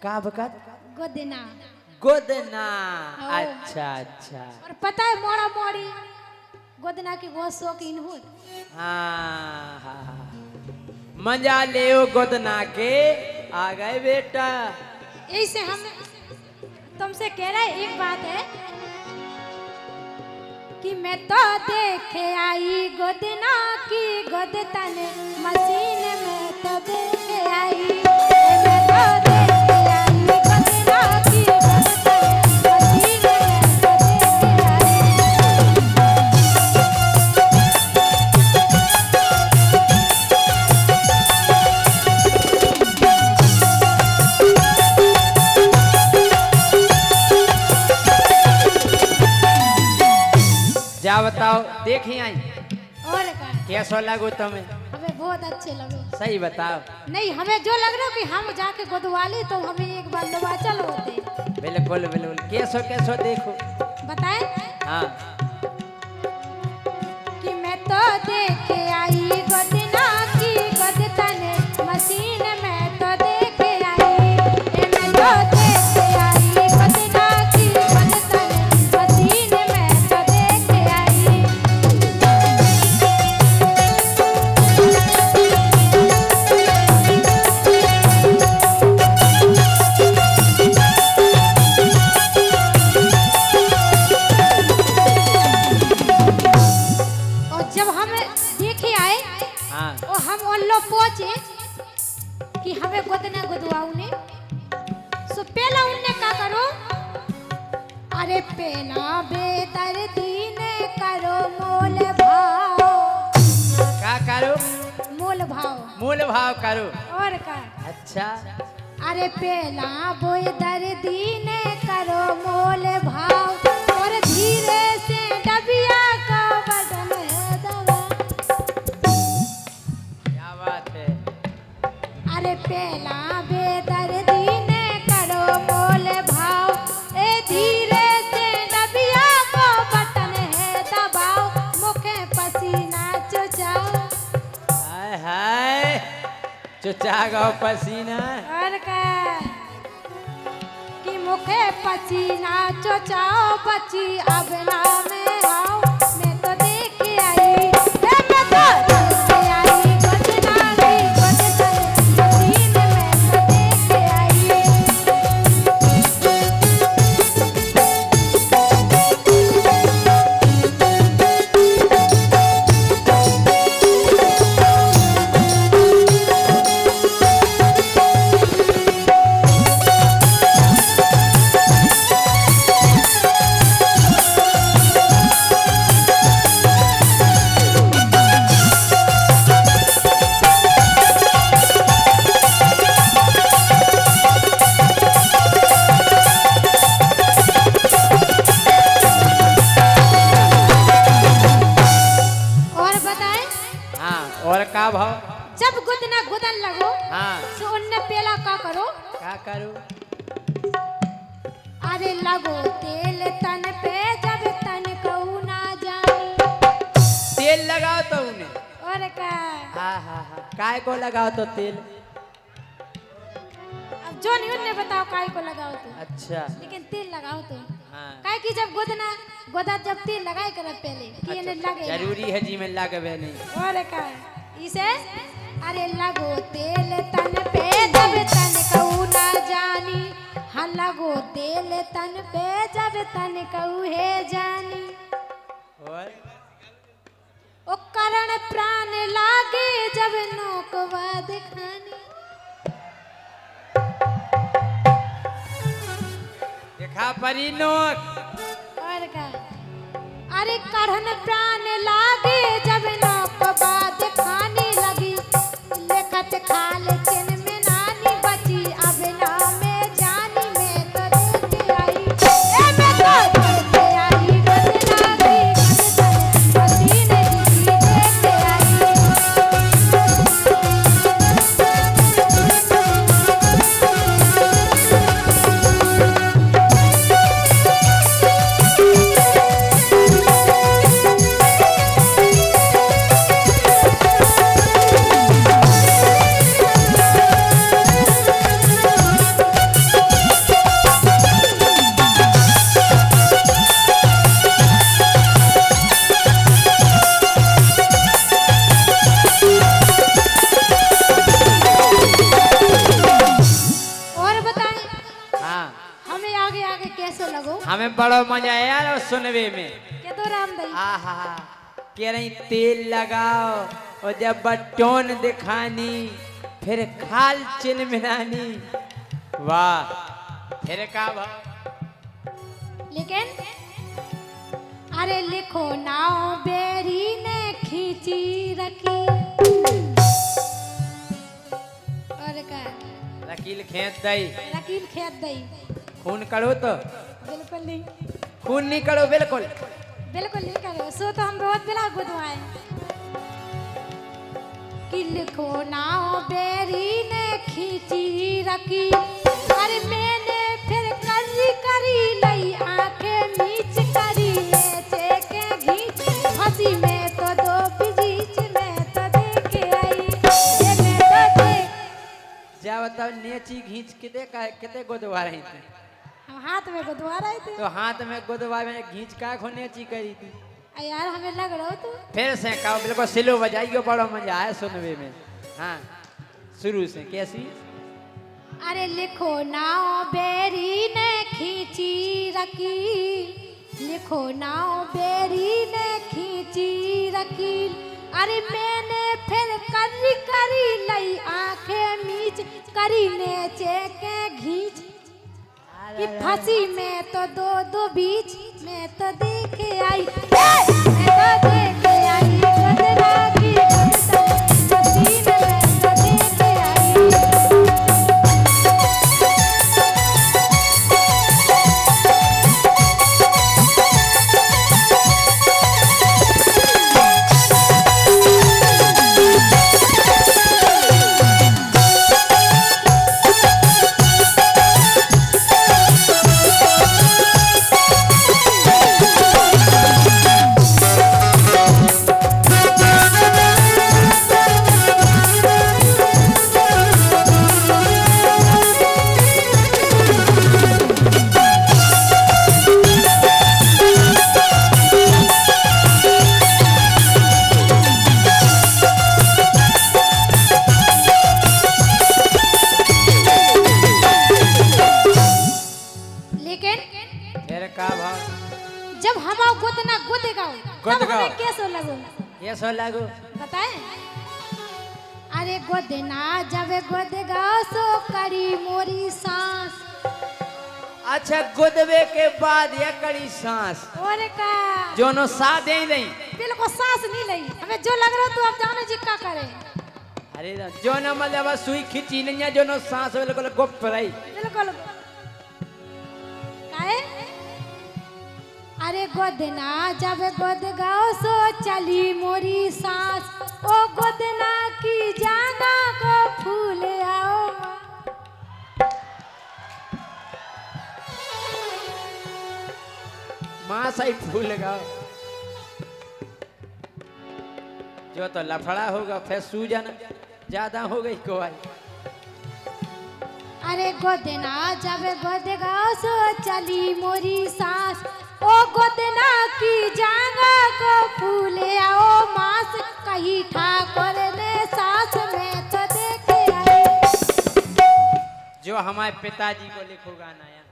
का बकत गोदना गोदना। अच्छा अच्छा। और पता है मोड़ा मोड़ी गोदना की बहुत शौकीन हूँ। हाँ हाँ मजा ले गोदना के आ गए बेटा। यही से हम तुमसे कह रहे एक बात है कि मैं तो देखे आई गोदना की गोदतन मशीन में तो देखे आई। मैं तो देखे आई गोदना की गोदतन मशीन में तो देखे आई। जा बताओ देखी आई और कैसा लगो तुम्हें? हमें बहुत अच्छे लगे। सही बताओ। नहीं हमें जो लग रहा है कि हम जाके गोदवाली तो हमें एक बार दबा चल होते। बिल्कुल बिल्कुल कैसो कैसो देखो बताए हाँ। कि मैं तो देखे आई गोदना की गोदतन मशीन में तो देखे आई। मैं तो देखे आई गोदना की गोदतन मशीन में तो देखे आई। और जब हम देखे आए हाँ और हम ओल्लो पहुंचे कि हमें गोदना गोदवाऊ ने सो पहला उनने क्या करो अरे पहला बेदर्दी ने करो मोल भाव। का करो? मोल भाव मूल भाव करो। और का अच्छा अरे पहला बेदर्दी ने करो मोल भाव और धीरे से डबिया का बदन है दबा। क्या बात है। अरे पहला बेदर्दी ने करो मोल भाव ए धीरे से डबिया को बटन है दबाओ मुखे पसीना चुचाओ। हाय हाय चुचा गो पसीना। और का कि मुखे पसीना चुचाओ बची अब ना में आओ। मैं तो देखे आई मैं तो देखे आई गोदना की गोदतन मशीन में तो देखे आई। और बताएं हाँ और का भाव? जब गुदना गुदन लगो हाँ तो उनने पहला का करो का करो? अरे लगो तेल तन पे जब तन कहू ना जानी। तेल लगाओ तो उन्हें। और का हाँ हाँ हाँ काय को लगाओ तो तेल? अब जो नहीं उनने बताओ काय को लगाओ तो अच्छा लेकिन तेल लगाओ तो हाँ काय की जब गुदना गोदा जब तेल लगाए कर पहले कि इन्हें लगे ना। जरूरी है जी में लगवे नहीं। और का इसे अरे लगो तेल तन पे जब तन कहू ना जानी। हाँ लगो तेल तन पे जब तन कहू है जानी। और ओ करण प्राण लागे जब नोकवा दिखानी। देखा परी नोक। और का अरे करण प्राण लागे जब नोकवा दिखानी लगी लेखत खाल चिन में नानी बची अब ना में जानी। मैं तो देखे आई ए मैं तो देखे आई गोदना की गोदतन मशीन जी देखे आई। हमें बड़ा मजा आया यार सुनवे में। के दो राम दई आहा कह रही तेल लगाओ और जब बटोन दिखानी फिर खाल चिन मिलानी। वाह फिर का भाव। लेकिन अरे लिखो नाव बेरी ने खींची रखी और का वकील खेत दई रकील खेत दई खून करो तो बिल्कुल नहीं खून नहीं करो बिल्कुल बिल्कुल नहीं करो सो तो हम बहुत बिला गुदवाए कि लिखो नाव बेरी ने खींची रखी अरे मैंने फिर करी करी लई आंखें मीच करी नेचे के घींच हंसी में तो दो बीच में तो देखे आई ये मैं तो देख जा बताओ नेची घींच किते गोदवा रही थी। हम हाथ में गुदवा रहे थे तो हाथ में गोदवा में घींच का खो नेची करी थी। यार हमें लग रहा हो तू फिर से कहो बिल्कुल सिलो बजाइयो बड़ा मजा आया सुनवे में। हाँ शुरू से कैसी। अरे लिखो नाव बेरी ने खींची रखी लिखो नाव बेरी ने खींची रखी अरे मैंने फिर करी करी लई आंखें मीच करी नेचे के घींच कि फंसी में तो दो बीच में तो देखे आई मैं तो देखे आई बदला की फंसी में तो देखे आई। जब हम गोतना गोदेगाओ कैसो लगो कैसो लगो बताए। अरे गोदना जब गोदेगाओ सो करी मोरी सांस। अच्छा गोदवे के बाद ये कड़ी सांस और का जोनो सा दे नहीं बिल्कुल सांस नहीं लई हमें जो लग रहा तू अब जानो जी का करे। अरे जो न मतलब सुई खींची नहीं है जोनो सांस बिल्कुल गुप्त रही बिल्कुल काहे। अरे गोदना जब गोदगाओ सो चली मोरी सांस ओ गोदना की जाना को फूल आओ माँ सही फूल लगाओ। जो तो लफड़ा होगा फिर सूजन ज्यादा हो गई कोई। अरे गोदना जब गोदगाओ सो चली मोरी सांस ओ गोदना की जांगा को फूले आओ मास कहीं ठाकुर ने सास में तो देखे आए। जो हमारे पिताजी को लिखो गाना है।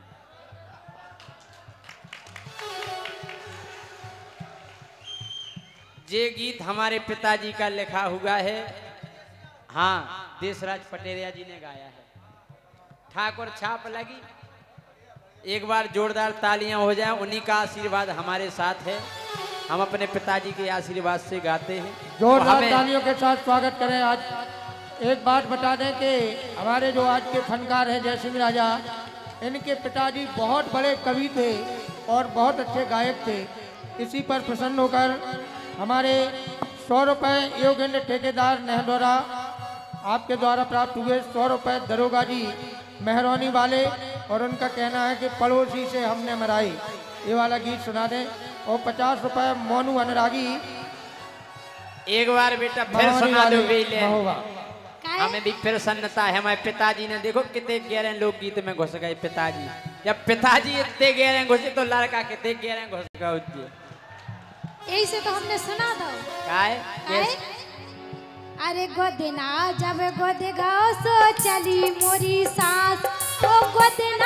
ये गीत हमारे पिताजी का लिखा हुआ है। हाँ देशराज पटेरिया जी ने गाया है। ठाकुर छाप लगी एक बार जोरदार तालियां हो जाएं। उन्हीं का आशीर्वाद हमारे साथ है। हम अपने पिताजी के आशीर्वाद से गाते हैं। जोरदार तालियों के साथ स्वागत करें। आज एक बात बता दें कि हमारे जो आज के फनकार हैं जयसिंह राजा इनके पिताजी बहुत बड़े कवि थे और बहुत अच्छे गायक थे। इसी पर प्रसन्न होकर हमारे 100 रुपये योगेंद्र ठेकेदार नेहदौरा आपके द्वारा प्राप्त हुए 100 रुपये दरोगा जी मेहरौनी वाले और उनका कहना है कि पड़ोसी से हमने मराई ये वाला गीत सुना दें। और 50 रुपये मोनू अनुरागी एक बार बेटा फिर सुना दो बेले। काहे? हमें भी प्रसन्नता है। हमारे पिताजी ने देखो कितने गहरे लोकगीत में घुस गए। पिताजी जब पिताजी इतने गहरे घुसे तो लड़का कितने गहरे घुस गया उसके। यही से तो हमने सुना था। काहे? अरे गोदना जब गोदेगाओ सो चली मोरी सांस ओ गोदना